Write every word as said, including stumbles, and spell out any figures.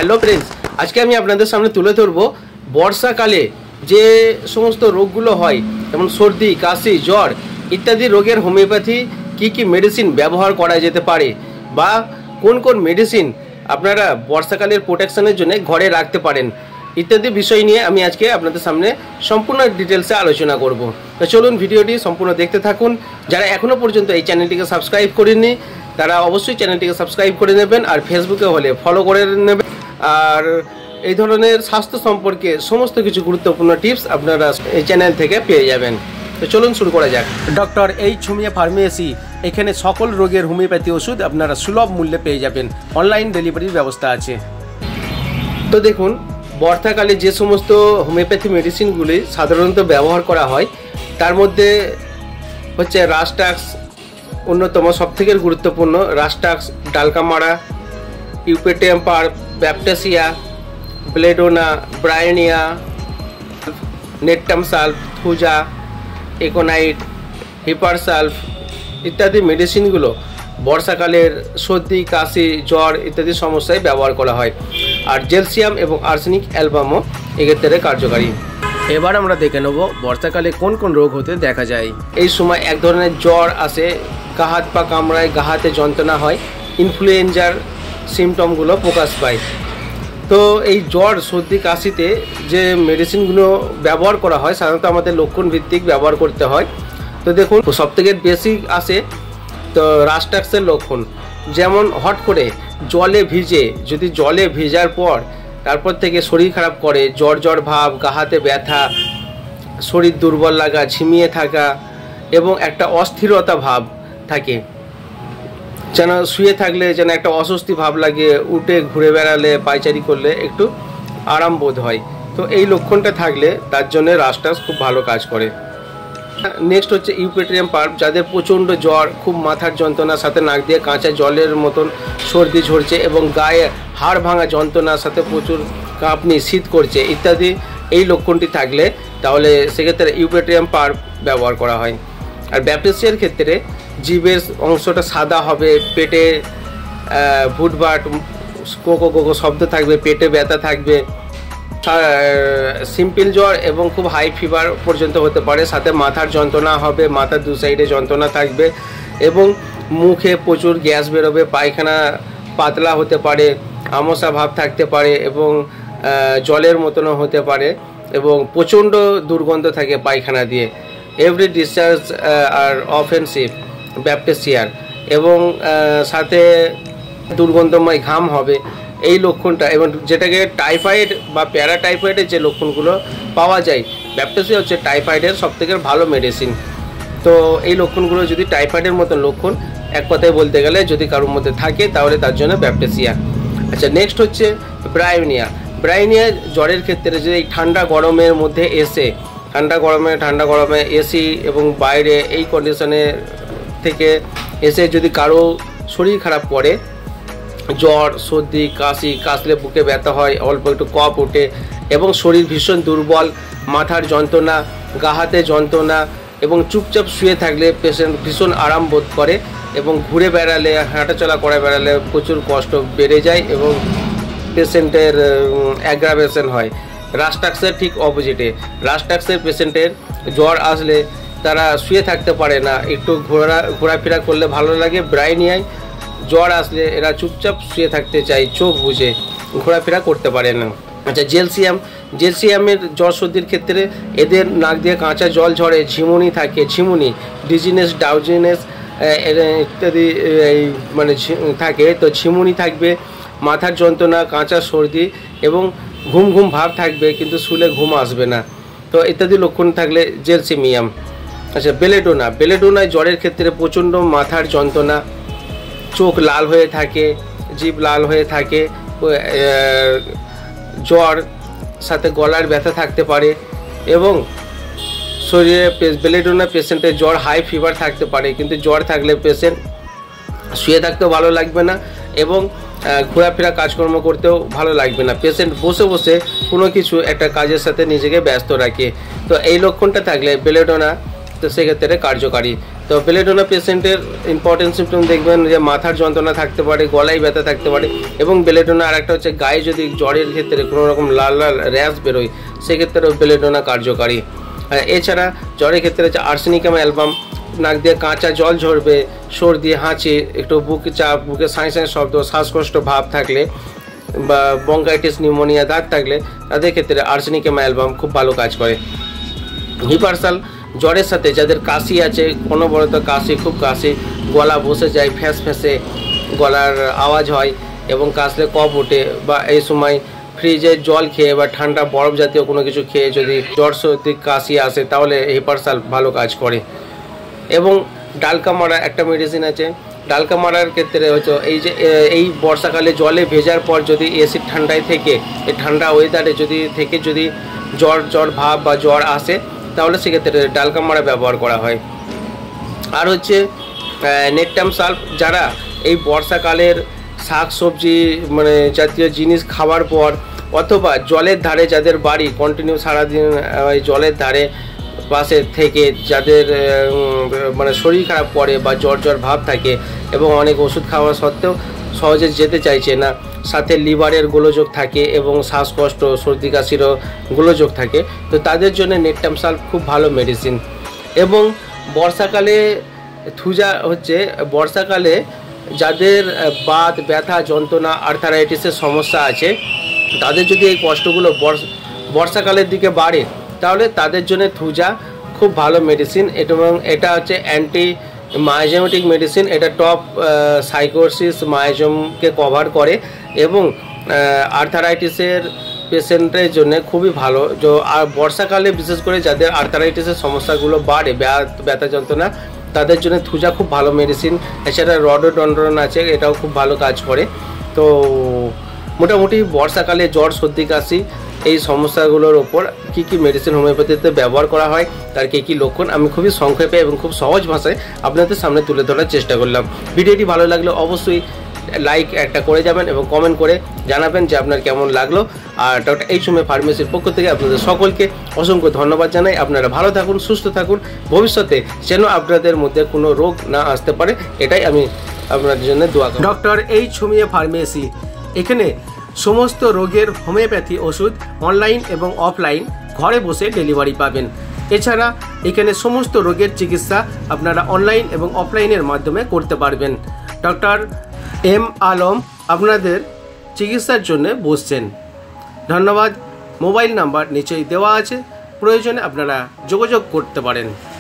Hello friends, আজকে আমি আপনাদের সামনে তুলে ধরব বর্ষাকালে যে সমস্ত রোগগুলো হয়, যেমন সর্দি, কাশি, জ্বর ইত্যাদি রোগের হোমিওপ্যাথি কি কি মেডিসিন ব্যবহার করা যেতে পারে বা কোন কোন মেডিসিন আপনারা বর্ষাকালের প্রোটেকশনের জন্য ঘরে রাখতে পারেন ইত্যাদি বিষয় নিয়ে আমি আজকে আপনাদের সামনে সম্পূর্ণ ডিটেলসে আলোচনা করব। তো চলুন ভিডিওটি সম্পূর্ণ দেখতে থাকুন। যারা এখনও পর্যন্ত এই চ্যানেলটিকে সাবস্ক্রাইব করেননি তারা অবশ্যই চ্যানেলটিকে সাবস্ক্রাইব করে নেবেন, আর ফেসবুকে হলে ফলো করে নেবেন। আর এই ধরনের স্বাস্থ্য সম্পর্কে সমস্ত কিছু গুরুত্বপূর্ণ টিপস আপনারা এই চ্যানেল থেকে পেয়ে যাবেন। তো চলুন শুরু করা যাক। ডক্টর এইচ হোমিও ফার্মেসি, এখানে সকল রোগের হোমিওপ্যাথি ওষুধ আপনারা সুলভ মূল্যে পেয়ে যাবেন। অনলাইন ডেলিভারির ব্যবস্থা আছে। তো দেখুন, বর্ষাকালে যে সমস্ত হোমিওপ্যাথি মেডিসিনগুলি সাধারণত ব্যবহার করা হয় তার মধ্যে হচ্ছে রাস্টাক্স অন্যতম, সবথেকে গুরুত্বপূর্ণ। Rhus tox, dulcamara, eupatorium perf, baptisia, belladonna, bryonia, natrum sulph, thuja, aconite, hepar sulph ইত্যাদি মেডিসিনগুলো বর্ষাকালের সর্দি, কাশি, জ্বর ইত্যাদি সমস্যায় ব্যবহার করা হয়। আর জেলসিয়াম এবং আর্সেনিক অ্যালবামও এক্ষেত্রে কার্যকারী। এবার আমরা দেখে নেব বর্ষাকালে কোন কোন রোগ হতে দেখা যায়। এই সময় এক ধরনের জ্বর আসে, গা হাত পা কামড়ায়, গা হাতে যন্ত্রণা হয়, ইনফ্লুয়েঞ্জার সিমটমগুলো প্রকাশ পায়। তো এই জ্বর, সর্দি, কাশিতে যে মেডিসিনগুলো ব্যবহার করা হয় সাধারণত আমাদের লক্ষণ ভিত্তিক ব্যবহার করতে হয়। তো দেখুন, সবথেকে বেশি আসে তো রাস্টাক্সের লক্ষণ, যেমন হট করে জলে ভিজে, যদি জলে ভেজার পর তারপর থেকে শরীর খারাপ করে, জ্বর জ্বর ভাব, গা হাতে ব্যথা, শরীর দুর্বল লাগা, ঝিমিয়ে থাকা এবং একটা অস্থিরতা ভাব থাকে, যেন শুয়ে থাকলে যেন একটা অস্বস্তি ভাব লাগে, উঠে ঘুরে বেড়ালে, পায়চারি করলে একটু আরাম বোধ হয়। তো এই লক্ষণটা থাকলে তার জন্য রাস্টাক্স খুব ভালো কাজ করে। নেক্সট হচ্ছে ইউপেটিয়াম পাল্প, যাদের প্রচণ্ড জ্বর, খুব মাথার যন্ত্রণার সাথে নাক দিয়ে কাঁচা জলের মতন সর্দি ঝরছে এবং গায়ে হাড় ভাঙা যন্ত্রণার সাথে প্রচুর কাঁপনি, শীত করছে ইত্যাদি এই লক্ষণটি থাকলে তাহলে সেক্ষেত্রে ইউপেটিয়াম পাল্প ব্যবহার করা হয়। আর ব্যাপটেসিয়ার ক্ষেত্রে জিভের অংশটা সাদা হবে, পেটে ভুটভাট, কোকো কোকো শব্দ থাকবে, পেটে ব্যথা থাকবে, সিম্পল জ্বর এবং খুব হাই ফিভার পর্যন্ত হতে পারে, সাথে মাথার যন্ত্রণা হবে, মাথার দু সাইডে যন্ত্রণা থাকবে এবং মুখে প্রচুর গ্যাস বেরোবে, পায়খানা পাতলা হতে পারে, আমসা ভাব থাকতে পারে এবং জলের মতনও হতে পারে এবং প্রচণ্ড দুর্গন্ধ থাকে পায়খানা দিয়ে। এভরি ডিসচার্জ আর অফেন্সিভ ব্যাপটেসিয়ার এবং সাথে দুর্গন্ধময় ঘাম হবে এই লক্ষণটা, এবং যেটাকে টাইফয়েড বা প্যারাটাইফয়েডের যে লক্ষণগুলো পাওয়া যায়, ব্যাপটেসিয়া হচ্ছে টাইফয়েডের সবথেকে ভালো মেডিসিন। তো এই লক্ষণগুলো যদি টাইফয়েডের মতন লক্ষণ এক কথায় বলতে গেলে যদি কারোর মধ্যে থাকে তাহলে তার জন্য ব্যাপটেসিয়া। আচ্ছা, নেক্সট হচ্ছে ব্রায়োনিয়া। ব্রায়োনিয়া জ্বরের ক্ষেত্রে যে এই ঠান্ডা গরমের মধ্যে এসে ঠান্ডা গরমে ঠান্ডা গরমে এসি এবং বাইরে এই কন্ডিশনে থেকে এসে যদি কারো শরীর খারাপ করে, জ্বর, সর্দি, কাশি, কাশলে বুকে ব্যথা হয়, অল্প একটু কফ ওঠে এবং শরীর ভীষণ দুর্বল, মাথার যন্ত্রণা, গা হাতে যন্ত্রণা এবং চুপচাপ শুয়ে থাকলে পেশেন্ট ভীষণ আরাম বোধ করে এবং ঘুরে বেড়ালে, হাঁটাচলা করে বেড়ালে প্রচুর কষ্ট বেড়ে যায় এবং পেশেন্টের অ্যাগ্রাভেশন হয়। রাস্টাক্সের ঠিক অপোজিটে, রাস্টাক্সের পেশেন্টের জ্বর আসলে তারা শুয়ে থাকতে পারে না, একটু ঘোরা ঘোরাফেরা করলে ভালো লাগে। ব্রায়োনিয়ায় জ্বর আসলে এরা চুপচাপ শুয়ে থাকতে চায়, চোখ বুজে ঘোরাফেরা করতে পারে না। আচ্ছা, জেলসিয়াম। জেলসিয়ামের জ্বর সর্দির ক্ষেত্রে এদের নাক দিয়ে কাঁচা জল ঝরে, ঝিমুনি থাকে, ঝিমুনি, ডিজিনেস, ডাউজিনেস ইত্যাদি মানে থাকে। তো ঝিমুনি থাকবে, মাথার যন্ত্রণা, কাঁচা সর্দি এবং ঘুম ঘুম ভাব থাকবে কিন্তু শুলে ঘুম আসবে না। তো ইত্যাদি লক্ষণ থাকলে জেলসিমিয়াম। আচ্ছা, বেলেডোনা। বেলেডোনায় জ্বরের ক্ষেত্রে প্রচণ্ড মাথার যন্ত্রণা, চোখ লাল হয়ে থাকে, জিভ লাল হয়ে থাকে, জ্বর সাথে গলার ব্যথা থাকতে পারে এবং শরীরে বেলেডোনা পেশেন্টের জ্বর, হাই ফিভার থাকতে পারে কিন্তু জ্বর থাকলে পেশেন্ট শুয়ে থাকতেও ভালো লাগবে না এবং ঘোরাফেরা কাজকর্ম করতেও ভালো লাগবে না, পেশেন্ট বসে বসে কোনো কিছু একটা কাজের সাথে নিজেকে ব্যস্ত রাখে। তো এই লক্ষণটা থাকলে বেলেডোনা তো সেক্ষেত্রে কার্যকারী। তো বেলেডোনা পেশেন্টের ইম্পর্টেন্ট সিমটম দেখবেন যে মাথার যন্ত্রণা থাকতে পারে, গলায় ব্যথা থাকতে পারে, এবং বেলেডোনা আর একটা হচ্ছে গায়ে যদি জ্বরের ক্ষেত্রে কোনো রকম লাল লাল র্যাশ বেরোয় সেক্ষেত্রেও বেলেডোনা কার্যকারী। এছাড়া জ্বরের ক্ষেত্রে হচ্ছে আর্সেনিকাম অ্যালবাম, নাক দিয়ে কাঁচা জল ঝরবে, সর্দি, হাঁচি, একটু বুকে চাপ, বুকে সাঁই সাঁই শব্দ, শ্বাসকষ্ট ভাব থাকলে বা ব্রঙ্কাইটিস, নিউমোনিয়া দাগ থাকলে তাদের ক্ষেত্রে আর্সেনিকাম অ্যালবাম খুব ভালো কাজ করে। হিপারসাল জ্বরের সাথে যাদের কাশি আছে, অনবরত কাশি, খুব কাশি, গলা বসে যায়, ফ্যাঁস ফ্যাঁসে গলার আওয়াজ হয় এবং কাশলে কফ ওঠে, বা এই সময় ফ্রিজের জল খেয়ে বা ঠান্ডা বরফ জাতীয় কোনো কিছু খেয়ে যদি জ্বর সর্দি কাশি আসে তাহলে হিপারসাল ভালো কাজ করে। এবং ডালকা মারা একটা মেডিসিন আছে। ডালকা মারার ক্ষেত্রে হচ্ছে এই যে এই বর্ষাকালে জলে ভেজার পর যদি অ্যাসিড ঠান্ডায় থেকে, এই ঠান্ডা ওয়েদারে যদি থেকে যদি জ্বর জ্বর ভাব বা জ্বর আসে তাহলে সেক্ষেত্রে ডালকা মারা ব্যবহার করা হয়। আর হচ্ছে নেটটাম সাল্ফ, যারা এই বর্ষাকালের শাক সবজি মানে জাতীয় জিনিস খাওয়ার পর অথবা জলের ধারে যাদের বাড়ি কন্টিনিউ সারাদিন ওই জলের ধারে পাশে থেকে যাদের মানে শরীর খারাপ করে বা জ্বর জ্বর ভাব থাকে এবং অনেক ওষুধ খাওয়া সত্ত্বেও সহজে যেতে চাইছে না, সাথে লিভারের গোলযোগ থাকে এবং শ্বাসকষ্ট, সর্দি কাশিরও গোলযোগ থাকে, তো তাদের জন্য নেটটাম সাল্ফ খুব ভালো মেডিসিন। এবং বর্ষাকালে থুজা হচ্ছে বর্ষাকালে যাদের বাত, ব্যথা, যন্ত্রণা, আর্থারাইটিসের সমস্যা আছে তাদের যদি এই কষ্টগুলো বর্ষাকালের দিকে বাড়ে তাহলে তাদের জন্য থুজা খুব ভালো মেডিসিন। এবং এটা হচ্ছে অ্যান্টি মায়োজেমেটিক মেডিসিন, এটা টপ সাইকোসিস মায়োজমকে কভার করে এবং আর্থারাইটিসের পেশেন্টের জন্য খুবই ভালো। যে আর বর্ষাকালে বিশেষ করে যাদের আর্থারাইটিসের সমস্যাগুলো বাড়ে, ব্যথা যন্ত্রণা, তাদের জন্য থুজা খুব ভালো মেডিসিন। এছাড়া রডোডন্ড্রন আছে, এটাও খুব ভালো কাজ করে। তো মোটামুটি বর্ষাকালে জ্বর সর্দি কাশি এই সমস্যাগুলোর ওপর কী কী মেডিসিন হোমিওপ্যাথিতে ব্যবহার করা হয়, তার কী কী লক্ষণ আমি খুবই সংক্ষেপে এবং খুব সহজ ভাষায় আপনাদের সামনে তুলে ধরার চেষ্টা করলাম। ভিডিওটি ভালো লাগলে অবশ্যই লাইক একটা করে যাবেন এবং কমেন্ট করে জানাবেন যে আপনার কেমন লাগলো। আর ডক্টর এইচ হোমিও ফার্মেসির পক্ষ থেকে আপনাদের সকলকে অসংখ্য ধন্যবাদ জানাই। আপনারা ভালো থাকুন, সুস্থ থাকুন, ভবিষ্যতে যেন আপনাদের মধ্যে কোনো রোগ না আসতে পারে এটাই আমি আপনাদের জন্য দোয়া করি। ডক্টর এইচ হোমিও ফার্মেসি, এখানে সমস্ত রোগের হোমিওপ্যাথি ওষুধ অনলাইন এবং অফলাইন ঘরে বসে ডেলিভারি পাবেন। এছাড়া এখানে সমস্ত রোগের চিকিৎসা আপনারা অনলাইন এবং অফলাইনের মাধ্যমে করতে পারবেন। ডক্টর এম আলম আপনাদের চিকিৎসার জন্য বসছেন। ধন্যবাদ। মোবাইল নাম্বার নিচেই দেওয়া আছে, প্রয়োজনে আপনারা যোগাযোগ করতে পারেন।